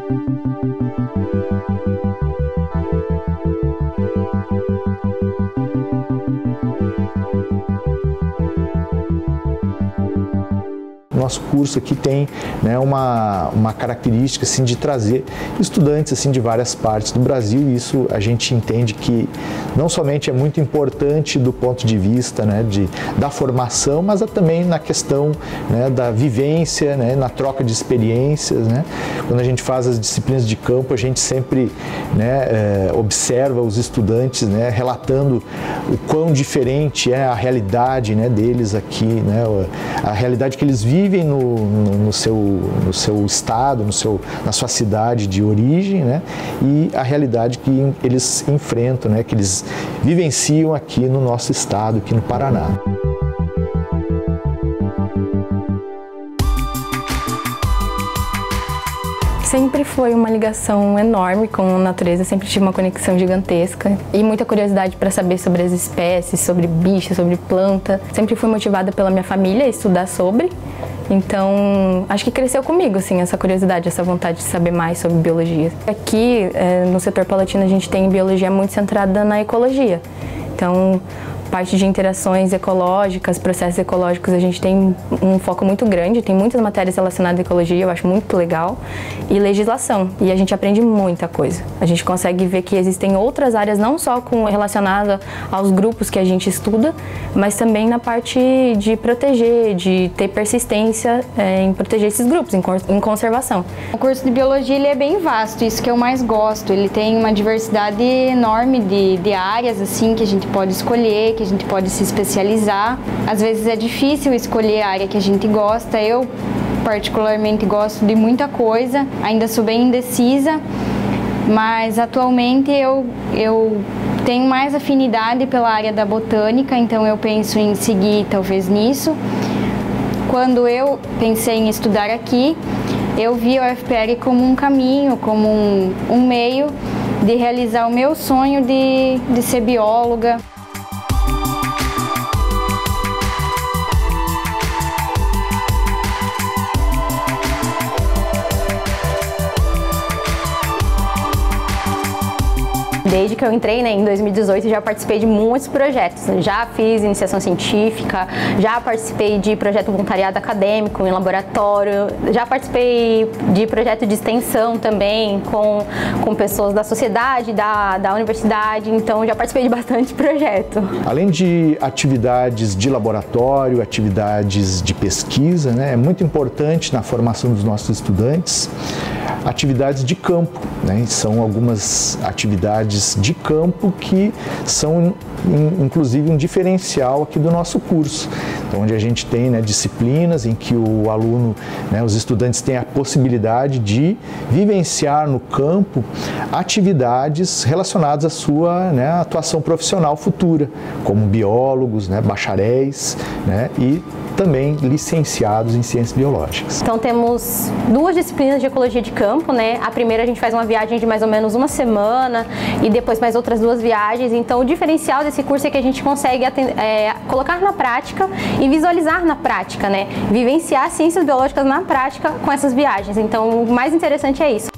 Nosso curso aqui tem, né, uma característica assim, de trazer estudantes assim, de várias partes do Brasil, e isso a gente entende que não somente é muito importante do ponto de vista, né, da formação, mas também na questão, né, da vivência, né, na troca de experiências. Né? Quando a gente faz as disciplinas de campo, a gente sempre, né, observa os estudantes, né, relatando o quão diferente é a realidade, né, deles aqui, né, a realidade que eles vivem no seu estado, na sua cidade de origem, né? E a realidade que eles enfrentam, né? Que eles vivenciam aqui no nosso estado, aqui no Paraná. Sempre foi uma ligação enorme com a natureza, sempre tive uma conexão gigantesca e muita curiosidade para saber sobre as espécies, sobre bichos, sobre planta. Sempre fui motivada pela minha família a estudar sobre, então acho que cresceu comigo assim, essa curiosidade, essa vontade de saber mais sobre biologia. Aqui no setor palatino a gente tem biologia muito centrada na ecologia, então parte de interações ecológicas, processos ecológicos, a gente tem um foco muito grande, tem muitas matérias relacionadas à ecologia, eu acho muito legal, e legislação, e a gente aprende muita coisa. A gente consegue ver que existem outras áreas, não só relacionadas aos grupos que a gente estuda, mas também na parte de proteger, de ter persistência em proteger esses grupos, em conservação. O curso de biologia ele é bem vasto, isso que eu mais gosto, ele tem uma diversidade enorme de áreas assim, que a gente pode escolher, que a gente pode se especializar. Às vezes é difícil escolher a área que a gente gosta. Eu particularmente gosto de muita coisa, ainda sou bem indecisa, mas atualmente eu tenho mais afinidade pela área da botânica, então eu penso em seguir talvez nisso. Quando eu pensei em estudar aqui, eu vi a UFPR como um caminho, como um meio de realizar o meu sonho de ser bióloga. Desde que eu entrei, né, em 2018, já participei de muitos projetos. Já fiz iniciação científica, já participei de projeto voluntariado acadêmico em laboratório, já participei de projeto de extensão também com pessoas da sociedade, da universidade, então já participei de bastante projeto. Além de atividades de laboratório, atividades de pesquisa, né, é muito importante na formação dos nossos estudantes atividades de campo, né? São algumas atividades de campo que são inclusive um diferencial aqui do nosso curso, então, onde a gente tem, né, disciplinas em que o aluno, né, os estudantes têm a possibilidade de vivenciar no campo atividades relacionadas à sua, né, atuação profissional futura, como biólogos, né, bacharéis, né, e também licenciados em ciências biológicas. Então temos duas disciplinas de ecologia de campo, né? A primeira a gente faz uma viagem de mais ou menos uma semana e depois mais outras duas viagens. Então o diferencial desse curso é que a gente consegue colocar na prática e visualizar na prática, né? Vivenciar ciências biológicas na prática com essas viagens. Então o mais interessante é isso.